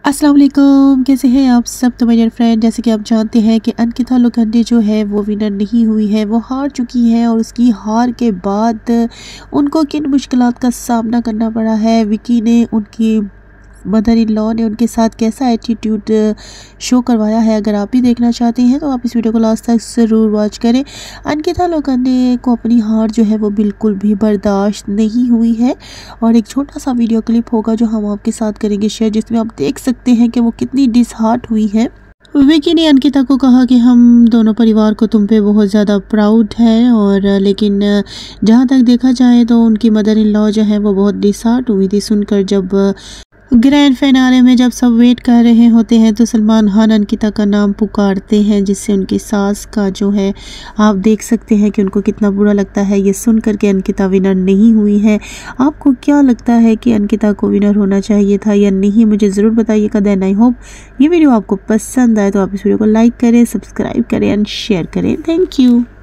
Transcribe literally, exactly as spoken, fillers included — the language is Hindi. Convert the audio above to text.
अस्सलाम वालेकुम, कैसे हैं आप सब। तो मेरे फ्रेंड, जैसे कि आप जानते हैं कि अंकिता लोखंडे जो है वो विनर नहीं हुई है, वो हार चुकी है। और उसकी हार के बाद उनको किन मुश्किलात का सामना करना पड़ा है, विकी ने, उनकी मदर इन लॉ ने उनके साथ कैसा एटीट्यूड शो करवाया है। अगर आप भी देखना चाहते हैं तो आप इस वीडियो को लास्ट तक ज़रूर वॉच करें। अंकिता लोखंडे को अपनी हार जो है वो बिल्कुल भी बर्दाश्त नहीं हुई है और एक छोटा सा वीडियो क्लिप होगा जो हम आपके साथ करेंगे शेयर, जिसमें आप देख सकते हैं कि वो कितनी डिसहार्ट हुई है। विकी ने अंकिता को कहा कि हम दोनों परिवार को तुम पे बहुत ज़्यादा प्राउड है, और लेकिन जहाँ तक देखा जाए तो उनकी मदर इन लॉ जो है वो बहुत डिसहार्ट हुई थी सुनकर। जब ग्रैंड फिनाले में जब सब वेट कर रहे होते हैं तो सलमान खान अंकिता का नाम पुकारते हैं, जिससे उनकी सास का जो है आप देख सकते हैं कि उनको कितना बुरा लगता है ये सुनकर के अंकिता विनर नहीं हुई है। आपको क्या लगता है कि अंकिता को विनर होना चाहिए था या नहीं, मुझे ज़रूर बताइएगा। देन आई होप ये वीडियो आपको पसंद आए तो आप इस वीडियो को लाइक करें, सब्सक्राइब करें एंड शेयर करें। Thank you.